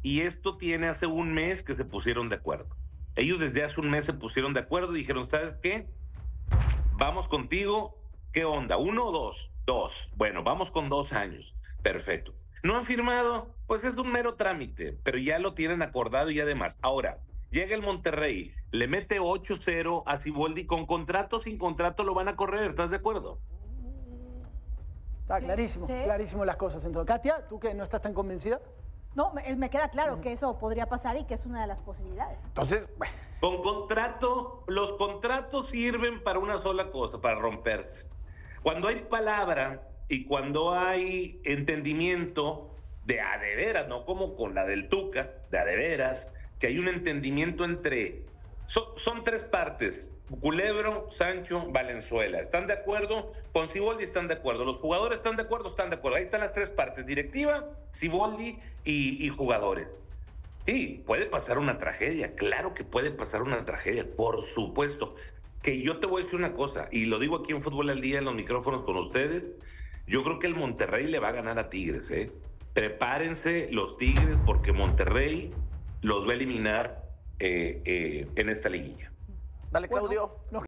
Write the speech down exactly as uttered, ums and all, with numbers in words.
y esto tiene hace un mes que se pusieron de acuerdo. Ellos desde hace un mes se pusieron de acuerdo y dijeron, ¿sabes qué? Vamos contigo. ¿Qué onda? ¿Uno o dos? Dos. Bueno, vamos con dos años. Perfecto. ¿No han firmado? Pues es un mero trámite, pero ya lo tienen acordado y además. Ahora, llega el Monterrey, le mete ocho cero a Siboldi, con contrato o sin contrato lo van a correr, ¿estás de acuerdo? Está clarísimo, Sí. clarísimo las cosas. Entonces, Katia, ¿tú que no estás tan convencida? No, me, me queda claro que eso podría pasar y que es una de las posibilidades. Entonces, bueno. Con contrato, los contratos sirven para una sola cosa, para romperse. Cuando hay palabra y cuando hay entendimiento de a de veras, no como con la del Tuca, de a de veras, que hay un entendimiento entre... Son, son tres partes, Culebro, Sancho, Valenzuela. ¿Están de acuerdo? Con Siboldi están de acuerdo. Los jugadores están de acuerdo, están de acuerdo. Ahí están las tres partes, directiva, Siboldi y, y jugadores. Sí, puede pasar una tragedia, claro que puede pasar una tragedia, por supuesto. Que yo te voy a decir una cosa, y lo digo aquí en Fútbol al Día, en los micrófonos con ustedes, yo creo que el Monterrey le va a ganar a Tigres, ¿eh? Prepárense los Tigres porque Monterrey los va a eliminar eh, eh, en esta liguilla. Dale, Claudio. Bueno,